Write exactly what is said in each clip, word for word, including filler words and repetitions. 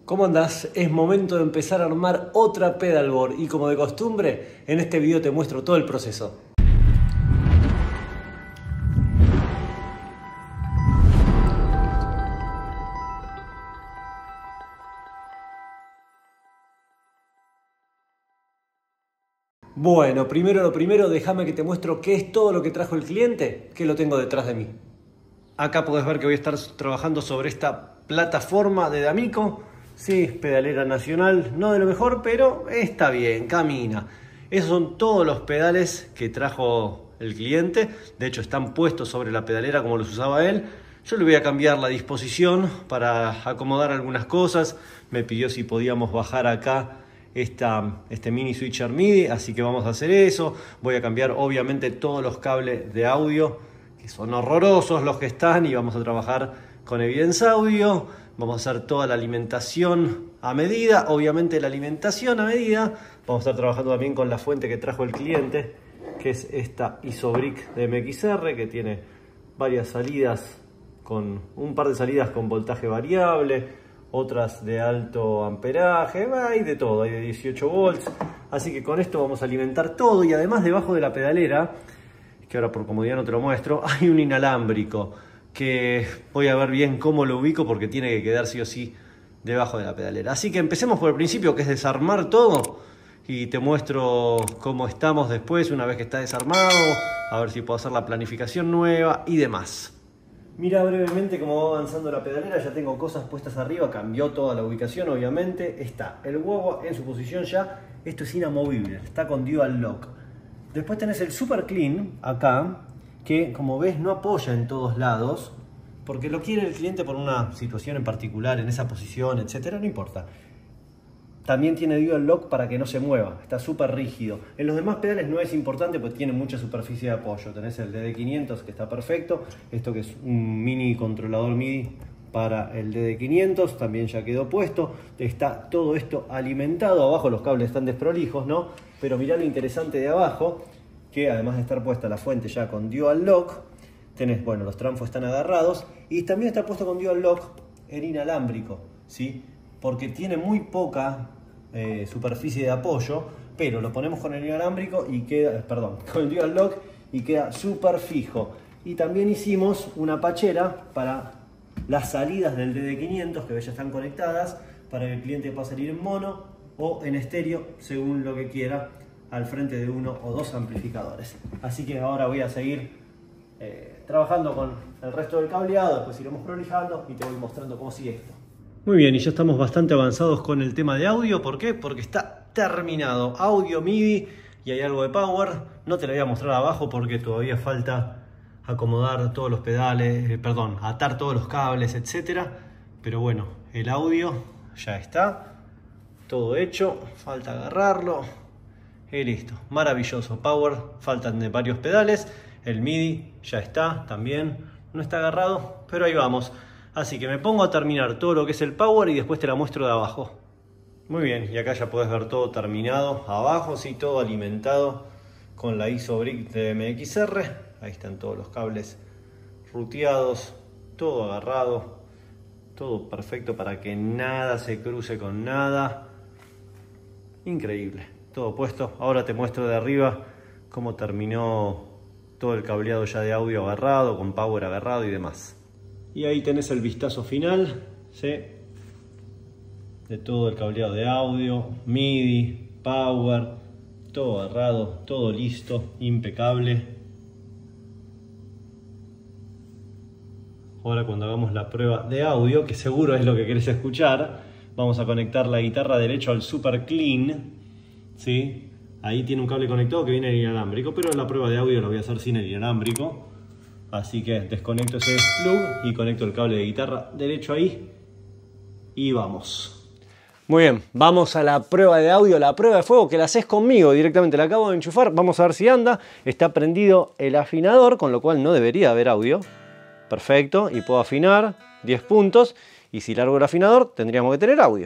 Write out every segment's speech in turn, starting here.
¿Cómo andás? Es momento de empezar a armar otra pedalboard y como de costumbre, en este video te muestro todo el proceso. Bueno, primero lo primero, déjame que te muestro qué es todo lo que trajo el cliente, que lo tengo detrás de mí. Acá podés ver que voy a estar trabajando sobre esta plataforma de D'Amico. Sí, pedalera nacional, no de lo mejor, pero está bien, camina. Esos son todos los pedales que trajo el cliente. De hecho, están puestos sobre la pedalera como los usaba él. Yo le voy a cambiar la disposición para acomodar algunas cosas. Me pidió si podíamos bajar acá esta, este mini switcher MIDI, así que vamos a hacer eso. Voy a cambiar obviamente todos los cables de audio, que son horrorosos los que están, y vamos a trabajar con Evidence Audio. Vamos a hacer toda la alimentación a medida, obviamente la alimentación a medida. Vamos a estar trabajando también con la fuente que trajo el cliente, que es esta Isobrick de M X R, que tiene varias salidas, con un par de salidas con voltaje variable, otras de alto amperaje, hay de todo, hay de dieciocho volts. Así que con esto vamos a alimentar todo, y además debajo de la pedalera, que ahora por comodidad no te lo muestro, hay un inalámbrico que voy a ver bien cómo lo ubico porque tiene que quedar sí o sí debajo de la pedalera. Así que empecemos por el principio, que es desarmar todo, y te muestro cómo estamos después una vez que está desarmado, a ver si puedo hacer la planificación nueva y demás. Mira brevemente cómo va avanzando la pedalera. Ya tengo cosas puestas arriba, cambió toda la ubicación obviamente. Está el guagua en su posición ya. Esto es inamovible, está con dual lock. Después tenés el Super Clean acá, que como ves no apoya en todos lados, porque lo quiere el cliente por una situación en particular, en esa posición, etcétera, no importa. También tiene dual lock para que no se mueva, está súper rígido. En los demás pedales no es importante, pues tiene mucha superficie de apoyo. Tenés el D D quinientos, que está perfecto, esto que es un mini controlador MIDI para el D D quinientos, también ya quedó puesto. Está todo esto alimentado, abajo los cables están desprolijos, ¿no? Pero mirá lo interesante de abajo, que además de estar puesta la fuente ya con dual lock, tenés, bueno, los tranfos están agarrados, y también está puesto con dual lock el inalámbrico, ¿sí? Porque tiene muy poca eh, superficie de apoyo, pero lo ponemos con el inalámbrico y queda, perdón, con el dual lock, y queda súper fijo. Y también hicimos una pachera para las salidas del D D quinientos, que ya están conectadas, para que el cliente pueda salir en mono o en estéreo, según lo que quiera, al frente de uno o dos amplificadores. Así que ahora voy a seguir eh, trabajando con el resto del cableado, después iremos prolijando y te voy mostrando cómo sigue esto. Muy bien, y ya estamos bastante avanzados con el tema de audio. ¿Por qué? Porque está terminado. Audio MIDI y hay algo de power. No te lo voy a mostrar abajo porque todavía falta acomodar todos los pedales, eh, perdón, atar todos los cables, etcétera. Pero bueno, el audio ya está, todo hecho, falta agarrarlo. Y listo, maravilloso. Power, faltan de varios pedales. El MIDI ya está, también no está agarrado, pero ahí vamos. Así que me pongo a terminar todo lo que es el power y después te la muestro de abajo. Muy bien, y acá ya podés ver todo terminado. Abajo sí, todo alimentado con la Isobrick de M X R. Ahí están todos los cables ruteados, todo agarrado, todo perfecto para que nada se cruce con nada. Increíble. Todo puesto. Ahora te muestro de arriba cómo terminó todo el cableado ya de audio agarrado, con power agarrado y demás. Y ahí tenés el vistazo final, ¿sí? De todo el cableado de audio, MIDI, power, todo agarrado, todo listo, impecable. Ahora cuando hagamos la prueba de audio, que seguro es lo que querés escuchar, vamos a conectar la guitarra derecho al Super Clean. ¿Sí? Ahí tiene un cable conectado que viene en inalámbrico, pero la prueba de audio la voy a hacer sin el inalámbrico. Así que desconecto ese plug y conecto el cable de guitarra derecho ahí y vamos. Muy bien, vamos a la prueba de audio, la prueba de fuego, que la haces conmigo directamente, la acabo de enchufar. Vamos a ver si anda. Está prendido el afinador, con lo cual no debería haber audio. Perfecto, y puedo afinar diez puntos, y si largo el afinador tendríamos que tener audio.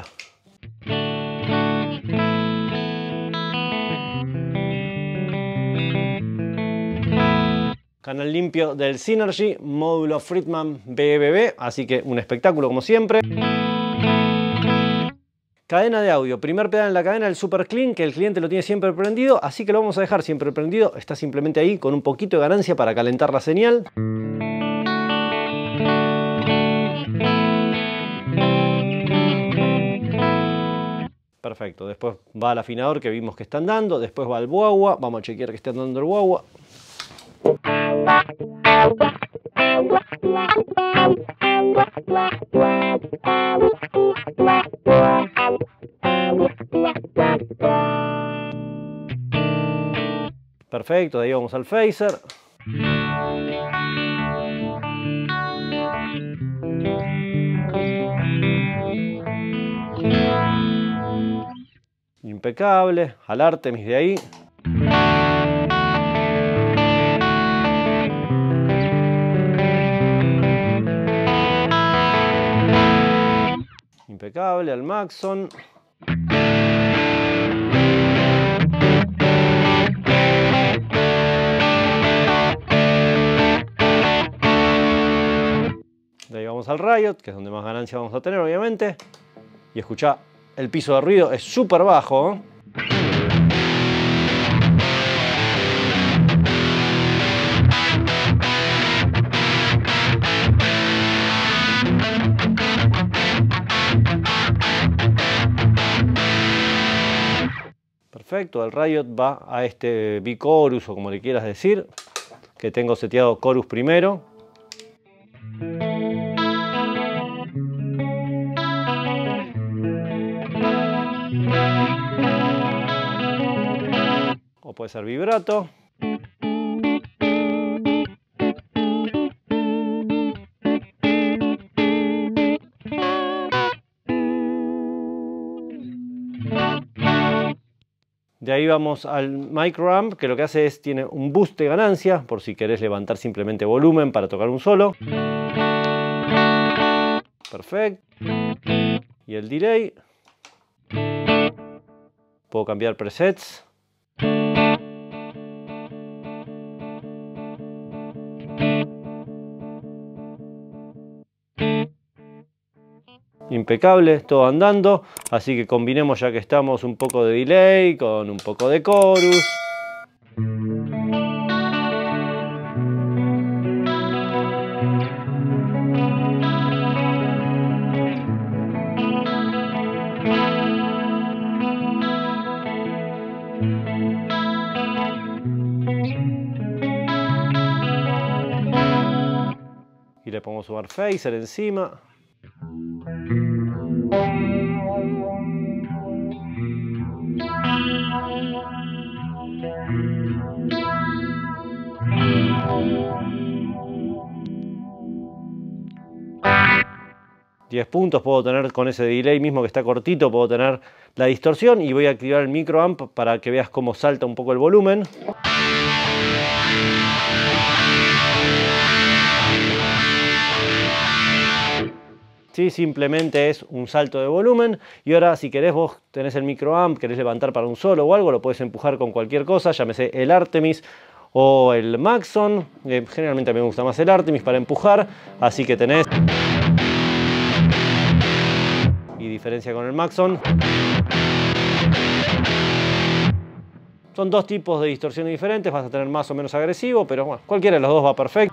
Canal limpio del Synergy, módulo Friedman B B B, así que un espectáculo como siempre. Cadena de audio, primer pedal en la cadena, el Super Clean, que el cliente lo tiene siempre prendido, así que lo vamos a dejar siempre prendido. Está simplemente ahí con un poquito de ganancia para calentar la señal. Perfecto, después va al afinador que vimos que está andando, después va al guagua, vamos a chequear que esté andando el guagua. Perfecto, de ahí vamos al phaser. Impecable, al Artemis de ahí. Impecable, al Maxon. De ahí vamos al Riot, que es donde más ganancia vamos a tener, obviamente. Y escuchá, el piso de ruido es súper bajo, ¿eh? Perfecto, el Riot va a este B-Chorus o como le quieras decir, que tengo seteado Chorus primero. O puede ser vibrato. De ahí vamos al microamp, que lo que hace es, tiene un boost de ganancia, por si querés levantar simplemente volumen para tocar un solo. Perfecto. Y el delay. Puedo cambiar presets. Impecable, todo andando, así que combinemos, ya que estamos, un poco de delay con un poco de chorus. Y le podemos sumar phaser encima. diez puntos puedo tener con ese delay mismo que está cortito, puedo tener la distorsión y voy a activar el microamp para que veas cómo salta un poco el volumen. Sí, simplemente es un salto de volumen. Y ahora, si querés, vos tenés el microamp, querés levantar para un solo o algo, lo puedes empujar con cualquier cosa, llámese el Artemis o el Maxon. Eh, generalmente a mí me gusta más el Artemis para empujar, así que tenés... Y diferencia con el Maxon. Son dos tipos de distorsiones diferentes, vas a tener más o menos agresivo, pero bueno, cualquiera de los dos va perfecto.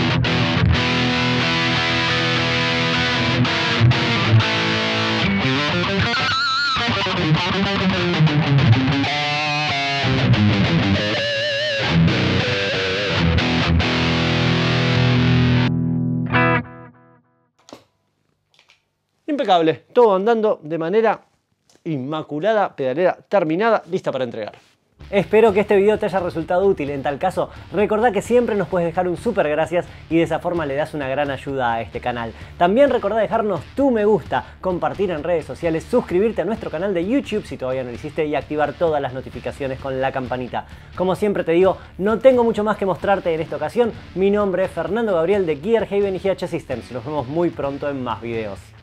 Impecable, todo andando de manera inmaculada, pedalera terminada, lista para entregar. Espero que este video te haya resultado útil. En tal caso, recordá que siempre nos puedes dejar un súper gracias y de esa forma le das una gran ayuda a este canal. También recordá dejarnos tu me gusta, compartir en redes sociales, suscribirte a nuestro canal de YouTube si todavía no lo hiciste y activar todas las notificaciones con la campanita. Como siempre te digo, no tengo mucho más que mostrarte en esta ocasión. Mi nombre es Fernando Gabriel de Gear Haven y G H Systems. Nos vemos muy pronto en más videos.